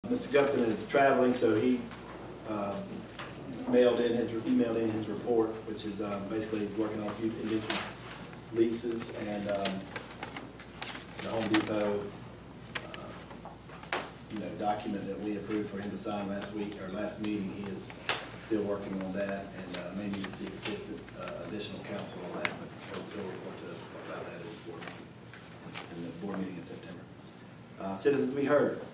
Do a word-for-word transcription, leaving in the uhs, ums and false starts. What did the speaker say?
Mister Gupton is traveling, so he uh, mailed in his emailed in his report, which is um, basically he's working on a few indentured leases, and um, the Home Depot uh, you know document that we approved for him to sign last week or last meeting. He is still working on that, and uh, may need to seek assistant uh, additional counsel on that, but he'll, he'll report to us about that at his board meeting, in the board meeting in September. Uh, citizens to be heard.